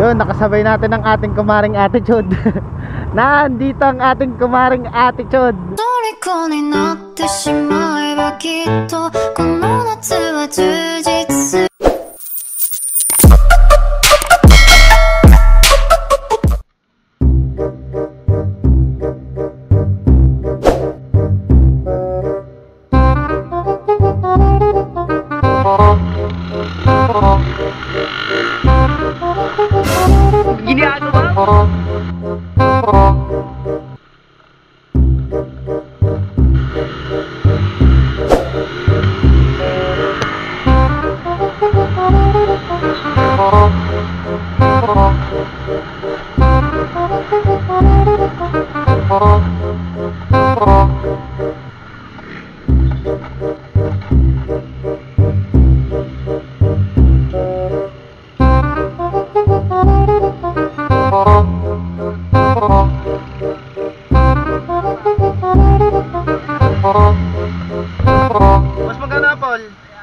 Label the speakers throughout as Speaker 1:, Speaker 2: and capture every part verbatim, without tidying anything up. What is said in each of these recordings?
Speaker 1: Yun, nakasabay natin ang ating kumaring attitude. Nandito ang ating kumaring attitude.
Speaker 2: Ginagawa? Mas magana, Paul.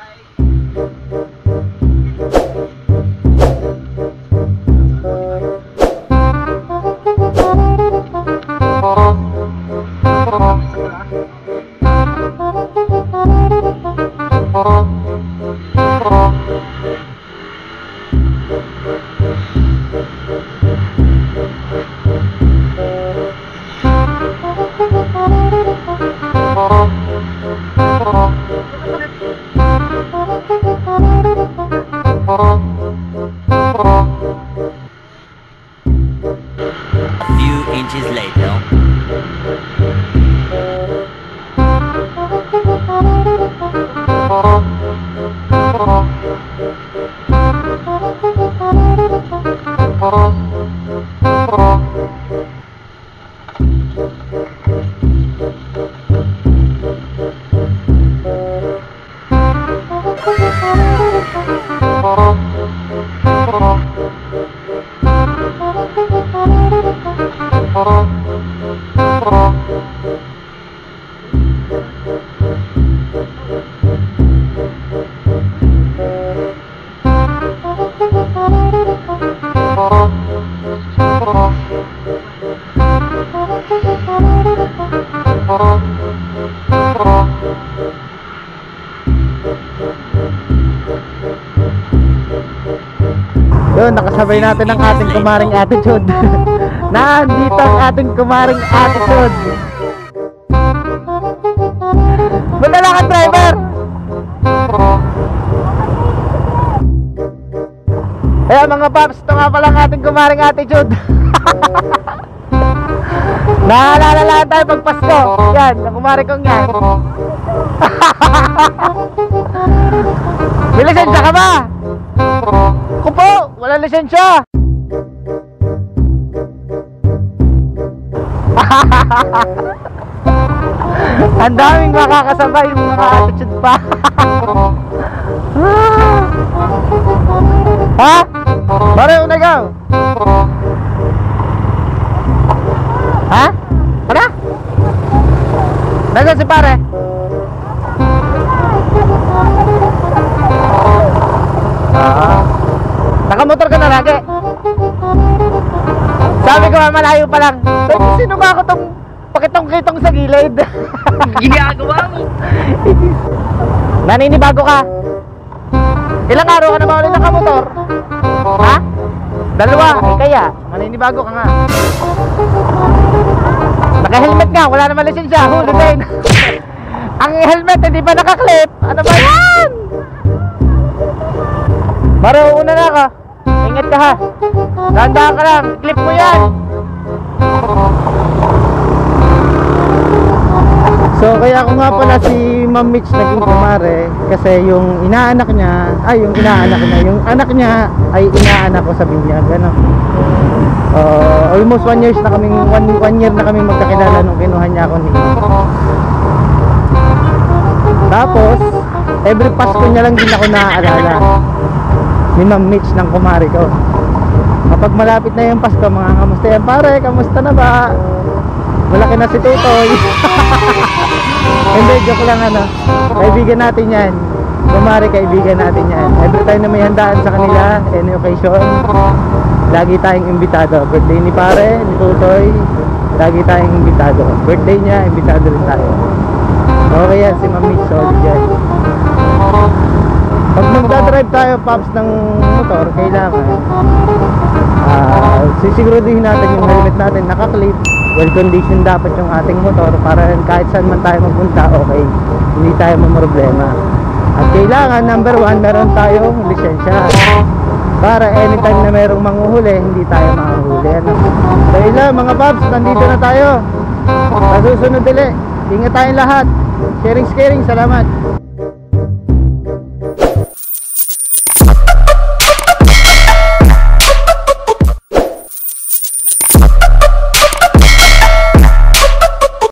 Speaker 3: A few inches later.
Speaker 1: Yun, nakasabay natin ang ating kumaring attitude. Nandito ang ating kumaring attitude. Madala ka, driver! Kaya mga paps, ito nga pala ang ating kumaring attitude. Naalala lang tayo pag Pasko. Yan, ang kumari kong yan. May lisensya ka ba? Ako po, wala lisensya. Ang daming makakasabay, mga attitude pa. Ha? Pare, unagaw. Ha? Para? Nasaan si pare? Ah. Nakamotor ka na lagi. Sabi ko malayo pa lang. Sabi, sino ba ako tong pakitong-kitong sa gilid?
Speaker 2: Ginagawa mo?
Speaker 1: Naninibago ka? Ilang araw ka na ba ulit nakamotor? Ha? Dalawa, eh kaya maninibago ka nga. Naka-helmet nga, wala naman lisensya. Huli din. Ang helmet hindi pa nakaklip. Ano ba yan? Baro, una na ka. Ingat ka ha. Dahan-dahan ka lang, clip mo yan. So kaya ako nga pala si Ma'am Mitch naging kumare, kasi yung inaanak niya, ay yung inaanak niya, yung anak niya ay inaanak ko sa binyag, ano. Uh, almost one years na kaming, one, one year na kaming magkakilala nung kinuha niya ako ni Ma'am. Tapos, every Pasko niya lang din ako naaalala ni Ma'am Mitch ng kumare ko. Kapag malapit na yung Pasko, mga kamusta yan pare, kamusta na ba? Malaki na si Tutoy. Hindi, joke lang ano. Kaibigan natin yan. Kumare, kaibigan natin yan. Every time na may handaan sa kanila, any occasion, lagi tayong imbitado. Birthday ni pare, ni Tutoy, lagi tayong imbitado. Birthday niya, imbitado rin tayo. Okay yan, si Ma'am Mitch, solid yan. Pag magdadrive tayo, Pops, ng motor, kailangan uh, sisiguraduhin natin yung helmet natin naka-clip. Well condition dapat yung ating motor para kahit saan man tayo magpunta, okay, hindi tayo mamroblema. At kailangan, number one, meron tayong lisensya para anytime na merong manguhuli, hindi tayo manguhuli, ano? So yun lang mga Pops, nandito na tayo sa susunod ulit. Ingat tayong lahat. Sharing, sharing, salamat.